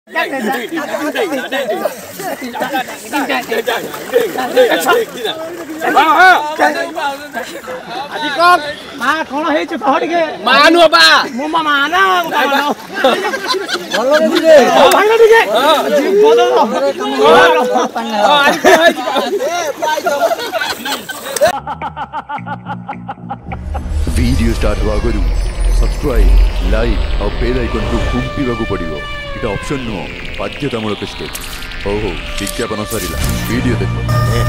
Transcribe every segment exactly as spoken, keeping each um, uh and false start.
আজি কম মা কোন হেইছে কহ টিকে মানো বা মো মামা না বলো রে ও ভাই টিকে বলো ও আজি কহ হেইছে वीडियो स्टार्ट हुआ करू सब्सक्राइब लाइक और बेल आइकन को घुंपी पड़ो इटा ऑप्शन नुह बाध्यतामूलक स्टेप हो हो विज्ञापन सरिला वीडियो देखो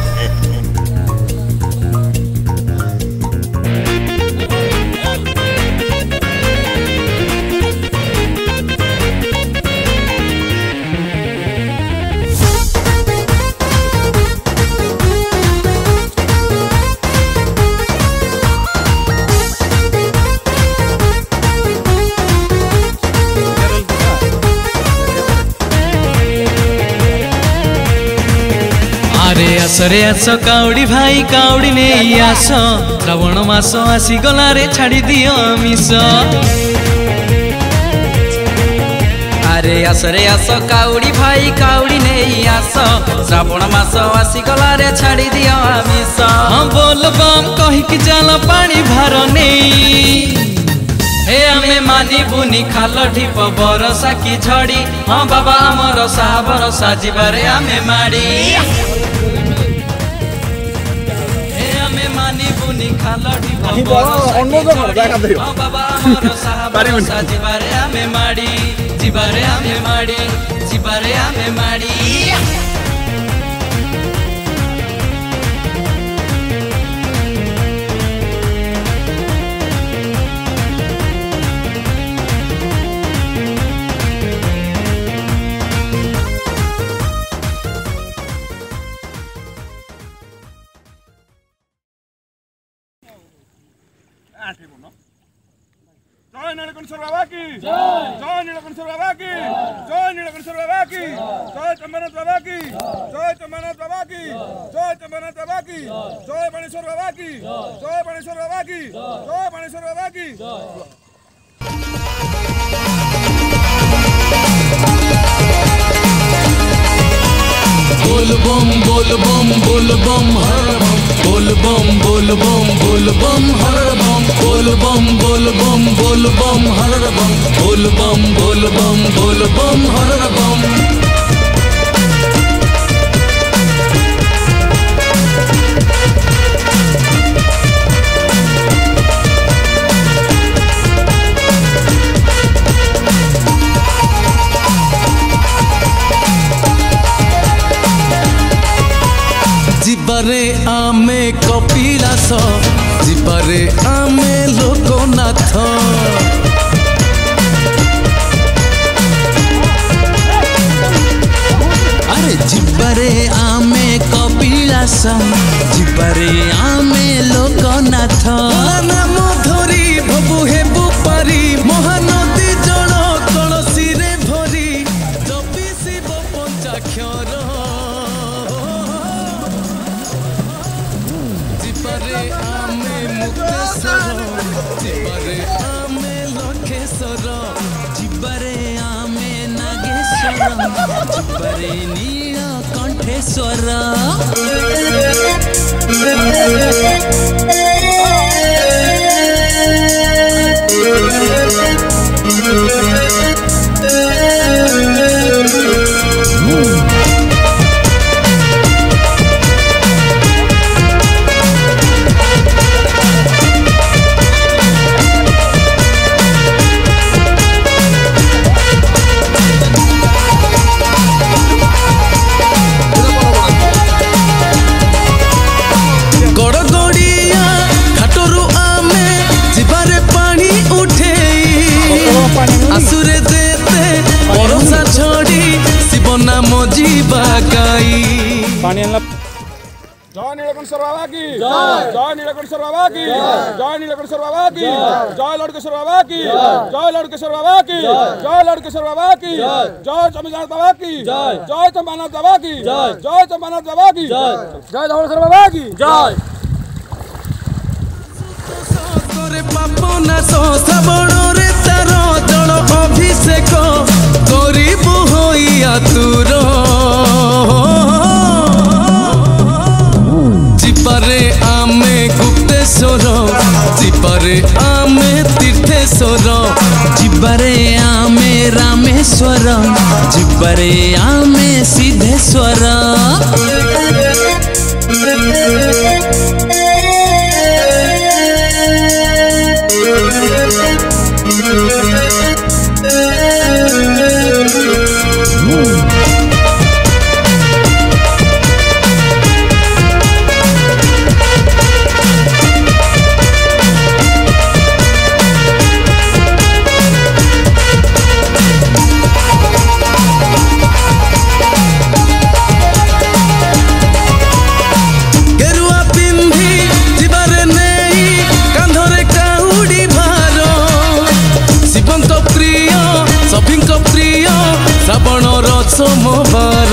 आसरे आस काउडी भाई काउडी नहीं आस श्रावण मास आसी गला रे छाड़ी दियो मिस अरे आसरे आस काउडी भाई काउडी नहीं आस श्रावण मास आसी गला रे छाड़ी दियो मिस हम बोल बम कहि कि जाला पानी भार नहीं हे आमे मानी बुनी खाल ढिप बरसा की झड़ी हाँ बाबा आमर साह बरसा जीवारे आमे माड़ी जीवारे आमे माड़ी जीवारे आमे माड़ी जीवारे आमे माड़ी जय नीलकंठेश्वर बाबा की जय नीलकंठेश्वर बाबा की जय नीलकंठेश्वर बाबा की जय चंबरनाथ बाबा की जय चंबरनाथ बाबा की जय चंबरनाथ बाबा की जय बाणेश्वर बाबा की जय बाणेश्वर बाबा की जय बाणेश्वर बाबा की बोल बम बोल बम बोल बम हर बम बोल बम बोल बम बोल बम हर बम बोल बम बोल बम बोल बम हर बम बोल बम बोल बम बोल बम हर बम जीवारे आमे कपिलास जीवारे आमे लोकनाथ अरे जीवारे आमे कपिलास जीवारे आमे लोकनाथ नाम धरी भबु हेबु पारी महानदी जल कलसी रे भरी जपि शिव पंचाक्षर जीवारे आमे मुक्तेश्वर जीवारे आमे लखेश्वर जीवारे आमे नागेश्वर जीवारे नीलकंठेश्वर आसुरे देते भरोसा छोड़ी शिव नाम जीवा गाई पानी जय नीलकंठेश्वर बाबा की जय नीलकंठेश्वर बाबा की जय नीलकंठेश्वर बाबा की जय लड़केश्वर बाबा की जय लड़केश्वर बाबा की जय लड़केश्वर बाबा की जय चंबरनाथ बाबा की जय चंबरनाथ बाबा की जय चंबरनाथ बाबा की जय धवलेश्वर बाबा की जय पापना श्रावण रे तार जल अभिषेक गरीब होई चतुर जिपारे आमे गुप्तेश्वर जिपारे आमे तीर्थेश्वर जिबारे आमे रामेश्वर जिबारे आमे सिद्धेश्वर श्रावण सोमवार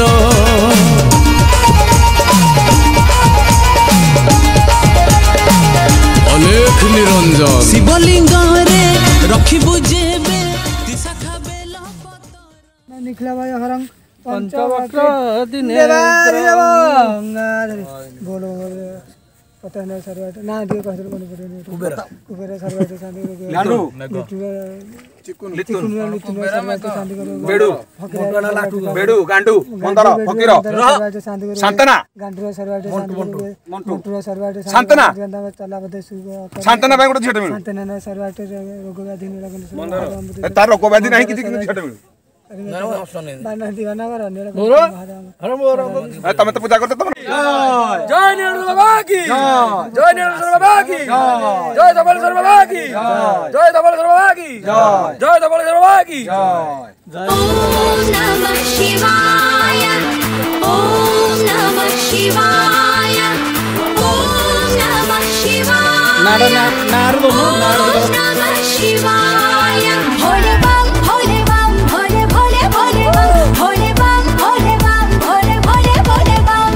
अलेख निरंजन शिवलिंग रे रखिबु जेबे दिशा बेल निखला भाई हरंग पंचवक्र दिने बोलो पता नहीं सरवाट ना दियो कहल कोन पड़े कुबेर कुबेर सरवाट शांति लाडू चिकुन लितुन सरवाट शांति बेडू फकरा लाटू बेडू गांडू मंदर फकीर शांतना गांडू सरवाट शांति मंटू सरवाट शांतना चला बदे सुग शांतना भाई गोटे झट मिलू शांतना सरवाट रोग व्याधि लगन मंदर तार रोग व्याधि नहीं किछि किछि झट मिलू बाना दीवाना कर नेला तमे तो पूजा करते तमे जय नीलेश्वर बाबा की जय नीलेश्वर बाबा की जय धवलेश्वर बाबा की जय धवलेश्वर बाबा की जय धवलेश्वर बाबा की ओम नमः शिवाय ओम नमः शिवाय ओम नमः शिवाय नाड़ नाड़ दो नाड़ दो ओम नमः शिवाय भोले बम भोले बम भोले भोले भोले बम भोले बम भोले बम भोले भोले भोले बम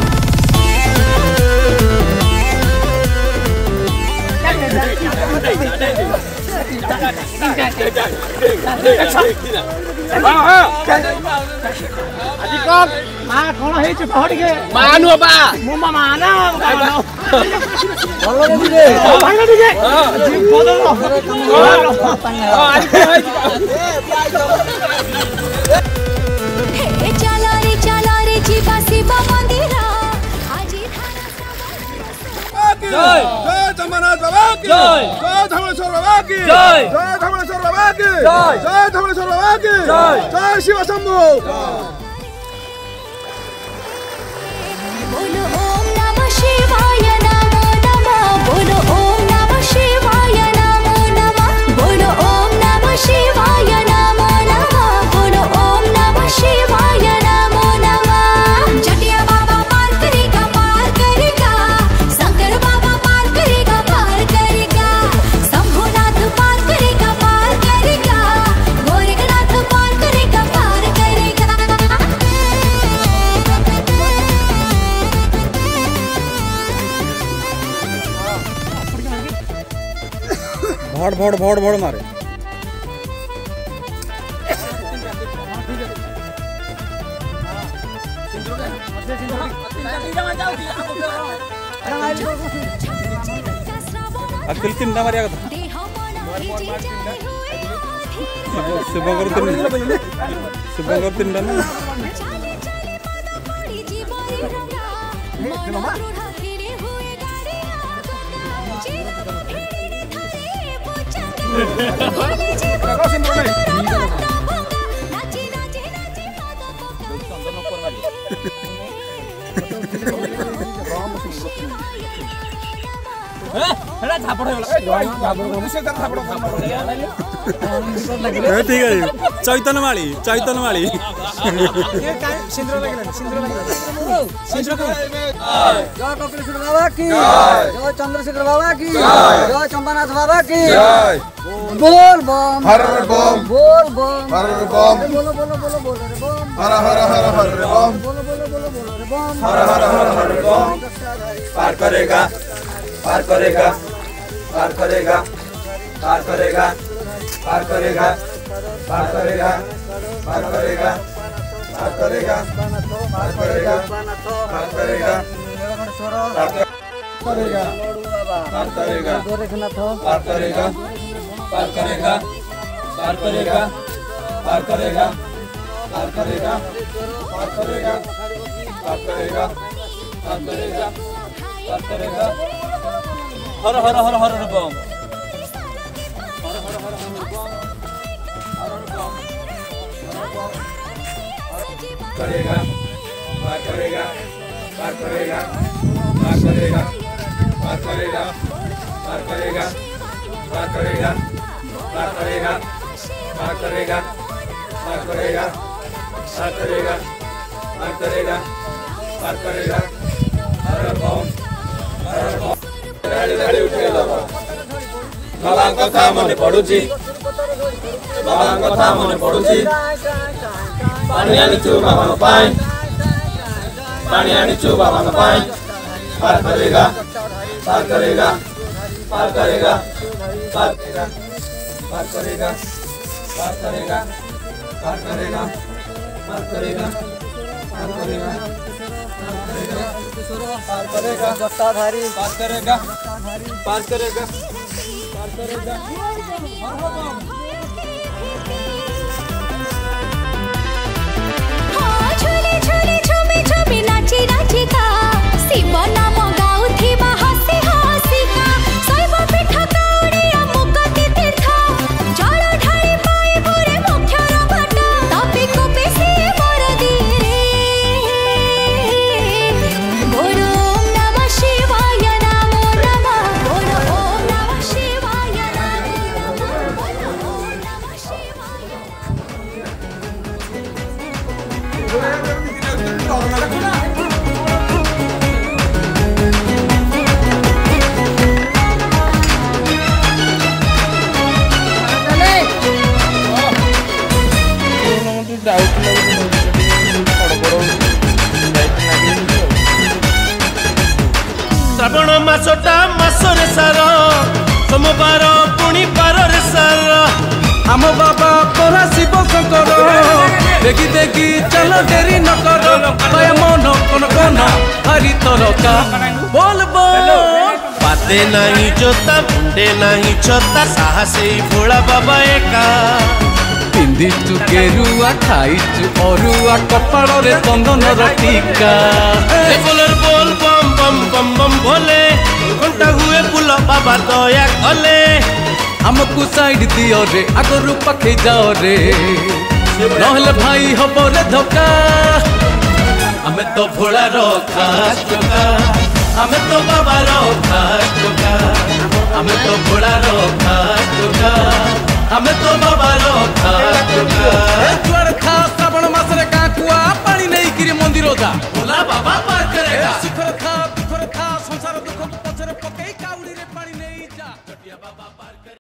আজি কক মা কোন হেইছে পহড় কে मानु बा মো মামা না বলো দিলে ও ভাঙা দিলে বলো हे चला रे चला रे जीवा शिवा मंदिरा आजी धारा जय जय जमनाथ बाबा की जय जय धवलेश्वर बाबा की जय जय धवलेश्वर बाबा की जय जय धवलेश्वर बाबा की जय जय शिव शंभू बोलो ओम नमः शिवाय नमो नमः बोलो ओम नमः शिवाय नमो नमः बोलो ओम नमः शिवाय नमो नमः बोलो ओम नमः शिवाय नमो नमः जटिया बाबा पार करेगा पार करेगा शंकर बाबा पार करेगा पार करेगा शंभुनाथ पार करेगा पार करेगा गोरखनाथ पार करेगा पार करेगा भड़ भड़ भड़ भड़ मारे अखिल तीन ना मारिया शुभंकर तीन शुभंकर तीन ना ठीक है चैतन माली चैतन माली जय कपिलेश्वर बाबा की जय चंद्रशेखर बाबा की जय चंपानाथ बाबा की बोल बम हर बम बोल बम हर बम बोलो बोलो बोलो बोलो रे बम हर हर हर हर बम बोलो बोलो बोलो बोलो रे बम हर हर हर हर बम पार करेगा पार करेगा पार करेगा पार करेगा पार करेगा पार करेगा पार करेगा पार करेगा नाथ पार करेगा नाथ पार करेगा नीलकंठेश्वर करेगा पार करेगा गोरखनाथ पार करेगा पार करेगा पार करेगा पार करेगा पार करेगा पार करेगा पार करेगा पार करेगा पार करेगा हर हर हर हर बम हर हर हर हर बम हर हर बम करेगा पार करेगा पार करेगा पार करेगा पार करेगा पार करेगा पार करेगा पार करेगा पार करेगा पार करेगा पार करेगा पार करेगा पार करेगा हर बम हर बम गाड़ी गाड़ी उठे दबा बाबा कथा मने पडुची बाबा कथा मने पडुची पानी आनिछु बाबा पाए पानी आनिछु बाबा पाए पार करेगा पार करेगा पार करेगा पार करेगा पार करेगा पार करेगा पार करेगा पार करेगा पार करेगा पार करेगा जटाधारी पार करेगा पार करेगा पार करेगा झुली झुली झुमी झुमी नाची नाची का शिव नाम गाउथिबा हसी हसी का शैव पीठ काउड़िया मुक्ति तीर्थ जल ढाली पाए बुरे मुख्यर भट तपी कुपी से मोर दिए बोलो ओम नमः शिवाय नमो नमः बोलो ओम नमः शिवाय नमो नमः बोलो ओम नमः शिवाय श्रावण मासटा मासरे सार सोमवार पुणी बार सार आम बाबा परा शिव शंकर देखी देखी चल डेरी न कर मन कन कन हरि तरका बोल बोल पाते नहीं जोता मुंडे नहीं छोता साहसे भोला बाबा एका पिंधिचु गेरुआ खाइचु अरुआ कपाड़ रे चंदन टीका बोलर बोल बम बम बम बम भोले घंटा हुए फूल बाबा दया कले हमको साइड दियो रे आगरु पखे जाओ रे नहले भाई हबो रे धोखा हमें तो भोला रो खास चोका हमें तो बाबा रो खास चोका हमें तो भोला रो खास चोका हमें तो बाबा रो खास चोका जुआर खा श्रावण मास रे काकुआ पानी नहीं गिरी मंदिर जा भोला बाबा पार करेगा शिखर खा शिखर खा संसार दुख पछरे पकई काउडी रे पानी नहीं जा चटिया बाबा पार करे।